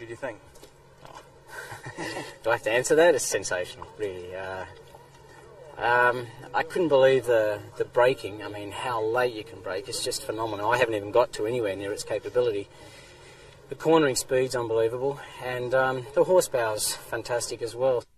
did you think? Do I have to answer that? It's sensational, really. I couldn't believe the braking. I mean, how late you can brake. It's just phenomenal. I haven't even got to anywhere near its capability. The cornering speed's unbelievable, and the horsepower's fantastic as well.